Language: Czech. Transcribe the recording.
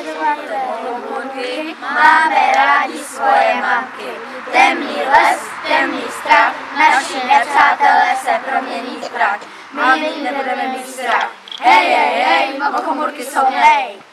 jedovaté pochmurky, máme rádi svoje mamky. Temný les, temný strach, naši nepřátelé se promění v prach. My nebudeme mít strach. Hej, hej, hej, pochmurky jsou lej.